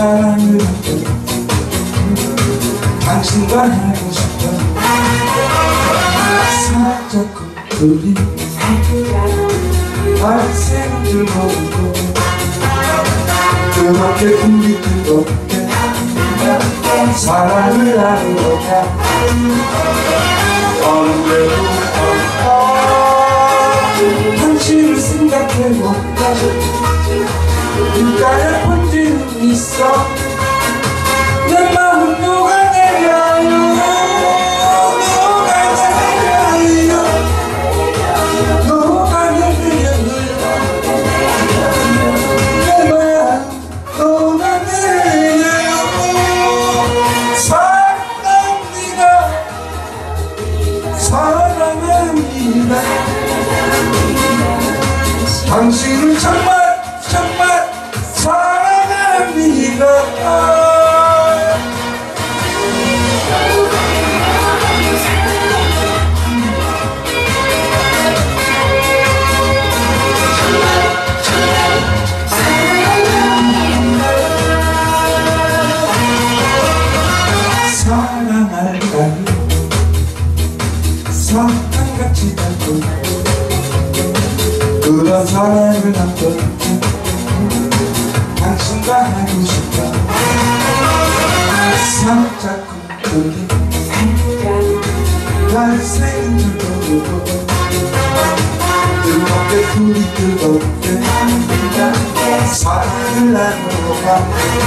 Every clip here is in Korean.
사랑을 했던 당신과 하고 싶던 살짝 겉돌린 발생인 줄 모르고 그렇게 우리 뜨겁게 사랑을 하러 가 어느 외로운 당신을 생각해볼까 눈가에 번지는 있어 내 마음 녹아내려요 녹아내려요 녹아내려요 내 마음 녹아내려요 사랑합니다 사랑합니다 당신을 정말 사랑합니다. 사랑할까요? 사탕같이 달고 그런 사랑을 한번 당신과 하고 싶다 살짝 겉돌린 발생인 줄 모르고 뜨겁게 둘이 뜨겁게 사랑을 나누어가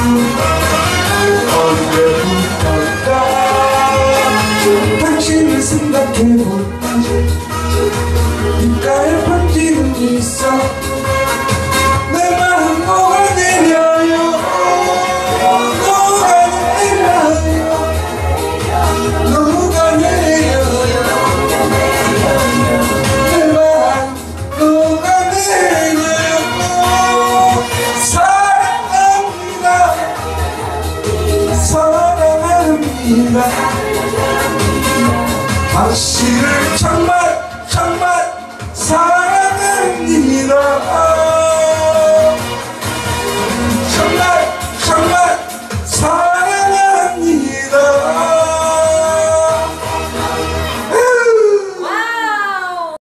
언제부턴가 당신을 생각해볼까 입가에 번지는 있어 내 마음 녹아내려요 녹아내려요 녹아내려요 내 마음 녹아내려요 사랑합니다 사랑합니다 당신을 정말 사랑합니다.